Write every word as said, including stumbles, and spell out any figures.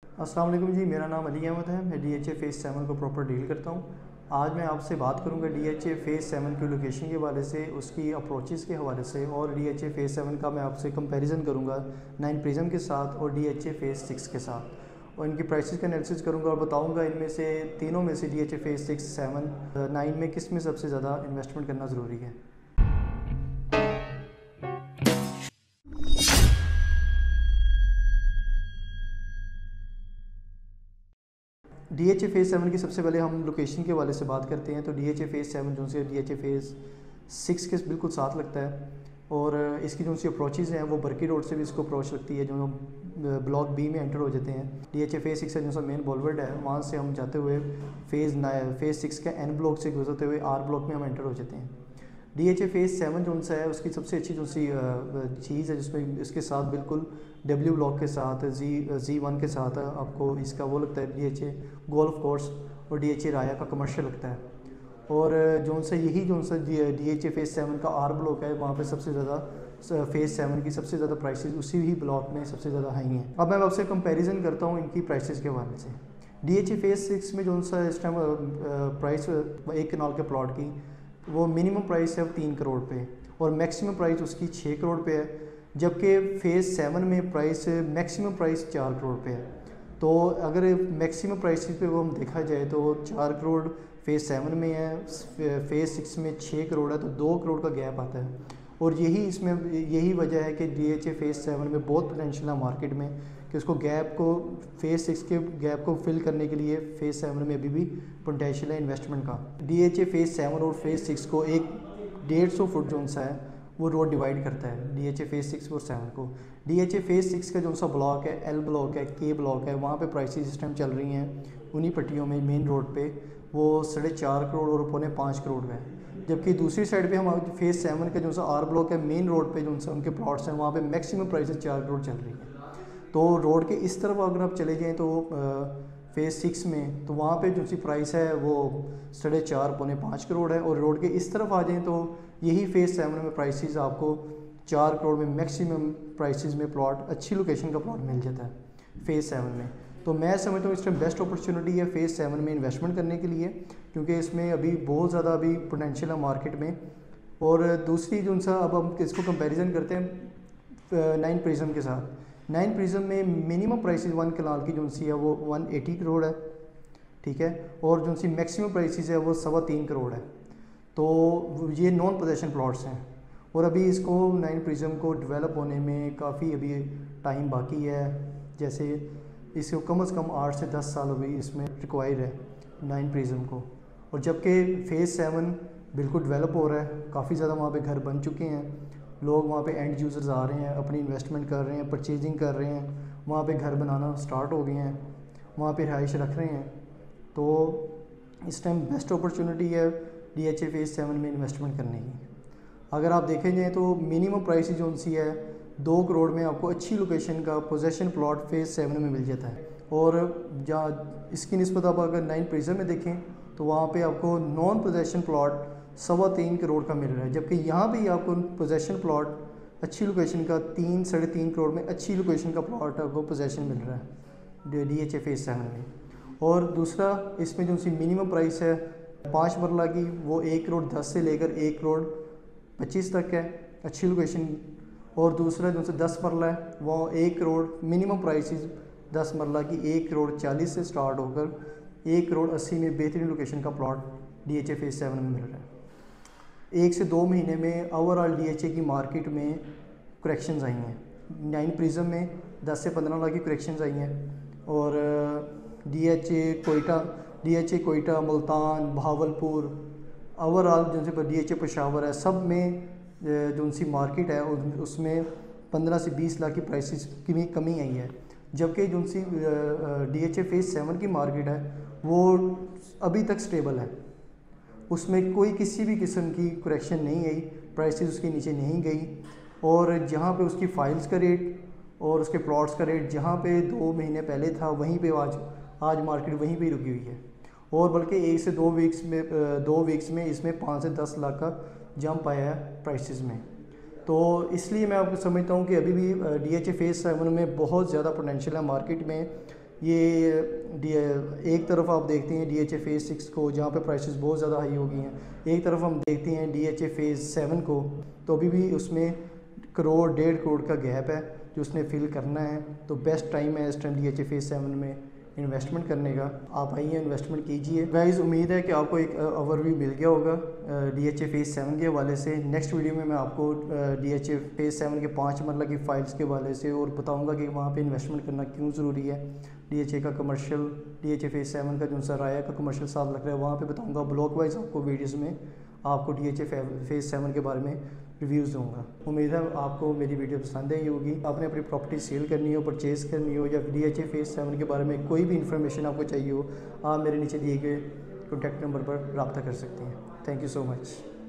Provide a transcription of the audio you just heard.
अस्सलाम वालेकुम जी, मेरा नाम अली अहमद है। मैं D H A phase seven को प्रॉपर डील करता हूँ। आज मैं आपसे बात करूँगा D H A phase seven की लोकेशन के हवाले से, उसकी अप्रोचेज़ के हवाले से, और D H A phase seven का मैं आपसे कंपैरिजन करूँगा नाइन प्रिज्म के साथ और D H A phase six के साथ, और इनकी प्राइसेस का एनालिसिस करूँगा और बताऊँगा इनमें से तीनों में से D H A phase six, seven, nine में किस में सबसे ज़्यादा इन्वेस्टमेंट करना ज़रूरी है। D H A phase seven की सबसे पहले हम लोकेशन के हवाले से बात करते हैं। तो D H A phase seven जो से D H A phase six के बिल्कुल साथ लगता है, और इसकी जो सी अप्रोचेज़ हैं वो बर्की रोड से भी इसको अप्रोच लगती है, जो ब्लॉक बी में एंटर हो जाते हैं। D H A phase six जो सा मेन बोलवर्ड है, वहाँ से हम जाते हुए फ़ेज़ नाइन फ़ेज़ सिक्स के एन ब्लॉक से गुजरते हुए आर ब्लॉक में हम एंटर हो जाते हैं। D H A phase seven जो सा है उसकी सबसे अच्छी जो सी चीज़ है, जिसमें इसके साथ बिल्कुल डब्ल्यू ब्लॉक के साथ जी जी वन के साथ आपको इसका वो लगता है D H A golf course, और डी एच ए राया का कमर्शियल लगता है। और जो सा यही जो सा D H A phase seven का आर ब्लॉक है, वहाँ पे सबसे ज़्यादा फ़ेज़ सेवन की सबसे ज़्यादा प्राइसेस उसी ही ब्लॉक में सबसे ज़्यादा हाई हैं। अब मैं आपसे कंपैरिजन करता हूँ इनकी प्राइसेस के हवाले से। D H A phase six में जो सा इस टाइम प्राइस एक कनाल के प्लॉट की वो मिनिमम प्राइस है तीन करोड़ पे, और मैक्सिमम प्राइस उसकी छः करोड़ पे है, जबकि फ़ेज़ सेवन में प्राइस मैक्सिमम प्राइस चार करोड़ पे है। तो अगर मैक्सिमम प्राइस पे वो हम देखा जाए तो चार करोड़ फ़ेज़ सेवन में है, फ़ेज़ सिक्स में छः करोड़ है, तो दो करोड़ का गैप आता है। और यही इसमें यही वजह है कि D H A phase seven में बहुत पोटेंशियल है मार्केट में, कि उसको गैप को फ़ेज़ सिक्स के गैप को फिल करने के लिए फ़ेज़ सेवन में अभी भी पोटेंशियल है इन्वेस्टमेंट का। D H A phase seven और फ़ेज़ सिक्स को एक डेढ़ सौ फुट जो सा है वो रोड डिवाइड करता है, D H A phase six और सेवन को। D H A phase six का जो सा ब्लॉक है, एल ब्लॉक है, के ब्लॉक है, वहाँ पे प्राइसेस इस टाइम चल रही हैं उन्हीं पट्टियों में मेन रोड पे वो साढ़े चार करोड़ और पौने पाँच करोड़ में है। जबकि दूसरी साइड पे हम फ़ेज़ सेवन का जो सा आर ब्लॉक है, मेन रोड पे जो सा उनके प्लॉट्स हैं, वहाँ पे मैक्सिमम प्राइसेस चार करोड़ चल रही है। तो रोड के इस तरफ अगर आप चले जाएँ तो फ़ेज़ सिक्स में, तो वहाँ पे जो सी प्राइस है वो साढ़े चार पौने पाँच करोड़ है, और रोड के इस तरफ आ जाएँ तो यही फ़ेज़ सेवन में प्राइसेस आपको चार करोड़ में मैक्सिमम प्राइसेस में प्लॉट, अच्छी लोकेशन का प्लॉट मिल जाता है फ़ेज़ सेवन में। तो मैं समझता हूँ इस टाइम बेस्ट अपॉर्चुनिटी है फ़ेज़ सेवन में इन्वेस्टमेंट करने के लिए, क्योंकि इसमें अभी बहुत ज़्यादा अभी पोटेंशियल है मार्केट में। और दूसरी जो सा अब हम इसको कंपैरिजन करते हैं नाइन प्रिज्म के साथ। नाइन प्रिज्म में मिनिमम प्राइसेस वन कनाल की जो सी है वो वन एटी करोड़ है, ठीक है, और जो सी मैक्सिमम प्राइसेस है वो सवा तीन करोड़ है। तो ये नॉन पोजेशन प्लॉट्स हैं, और अभी इसको नाइन प्रिज्म को डेवलप होने में काफ़ी अभी टाइम बाकी है। जैसे इसको कम से कम आठ से दस साल अभी इसमें रिक्वायर है नाइन प्रिज्म को, और जबकि फ़ेज़ सेवन बिल्कुल डेवलप हो रहा है, काफ़ी ज़्यादा वहाँ पे घर बन चुके हैं, लोग वहाँ पे एंड यूज़र्स आ रहे हैं, अपनी इन्वेस्टमेंट कर रहे हैं, परचेजिंग कर रहे हैं, वहाँ पे घर बनाना स्टार्ट हो गए हैं, वहाँ पे रिहाइश रख रहे हैं। तो इस टाइम बेस्ट अपॉर्चुनिटी है D H A phase seven में इन्वेस्टमेंट करने की। अगर आप देखें जाए तो मिनिमम प्राइस जो सी है दो करोड़ में आपको अच्छी लोकेशन का पोजेशन प्लॉट फ़ेज़ सेवन में मिल जाता है। और जहाँ इसकी निस्बत आप अगर नाइन प्रिज्म में देखें तो वहाँ पे आपको नॉन पोजेशन प्लॉट सवा तीन करोड़ का मिल रहा है, जबकि यहाँ भी आपको पोजेशन प्लॉट अच्छी लोकेशन का तीन साढ़े तीन करोड़ में अच्छी लोकेशन का प्लॉट आपको पोजेशन मिल रहा है D H A phase seven में। और दूसरा इसमें जो सी मिनिमम प्राइस है पाँच मरला की, वो एक करोड़ दस से लेकर एक करोड़ पच्चीस तक है, अच्छी लोकेशन। और दूसरा जो से दस मरला है वो एक करोड़ मिनिमम प्राइसेस दस मरला की एक करोड़ चालीस से स्टार्ट होकर एक करोड़ अस्सी में बेहतरीन लोकेशन का plot D H A phase seven में मिल रहा है। एक से दो महीने में ओवरऑल डी एच ए की मार्केट में करेक्शंस आई हैं। नाइन प्रिज्म में दस से पंद्रह लाख की करेक्शंस आई हैं, और D H A Quetta D H A Quetta Multan Bahawalpur overall जो से डी एच ए पेशावर है, सब में जो सी मार्केट है उसमें पंद्रह से बीस लाख की प्राइसेस की भी कमी आई है। जबकि जो सी D H A phase seven की मार्केट है वो अभी तक स्टेबल है, उसमें कोई किसी भी किस्म की करेक्शन नहीं आई, प्राइसेस उसके नीचे नहीं गई। और जहाँ पे उसकी फाइल्स का रेट और उसके प्लॉट्स का रेट जहाँ पे दो महीने पहले था वहीं पे आज आज मार्केट वहीं पे रुकी हुई है, और बल्कि एक से दो वीक्स में दो वीक्स में इसमें पाँच से दस लाख का जंप आया है प्राइसेस में। तो इसलिए मैं आपको समझता हूँ कि अभी भी D H A phase seven में बहुत ज़्यादा पोटेंशियल है मार्केट में, ये डी एक तरफ आप देखते हैं D H A phase six को जहाँ पे प्राइसेस बहुत ज़्यादा हाई हो गई हैं, एक तरफ हम देखते हैं D H A phase seven को, तो अभी भी उसमें करोड़ डेढ़ करोड़ का गैप है जो उसने फिल करना है। तो बेस्ट टाइम है इस time D H A phase seven में इन्वेस्टमेंट करने का। आप आइए इन्वेस्टमेंट कीजिए। गाइस उम्मीद है कि आपको एक ओवरव्यू मिल गया होगा D H A phase seven के हवाले से। नेक्स्ट वीडियो में मैं आपको D H A phase seven के पाँच मरला की फ़ाइल्स के हवाले से और बताऊंगा कि वहाँ पे इन्वेस्टमेंट करना क्यों ज़रूरी है। डी एच ए का commercial, D H A phase seven का जो सा राया का कमर्शियल साथ लग रहा है वहाँ पे बताऊंगा। ब्लॉक वाइज आपको वीडियोज़ में आपको D H A phase seven के बारे में रिव्यूज़ दूंगा। उम्मीद है आपको मेरी वीडियो पसंद आई होगी। आपने अपनी प्रॉपर्टी सेल करनी हो, परचेज़ करनी हो या D H A phase seven के बारे में कोई भी इन्फॉर्मेशन आपको चाहिए हो, आप मेरे नीचे दिए गए कॉन्टैक्ट नंबर पर रब्ता कर सकते हैं। Thank you so much.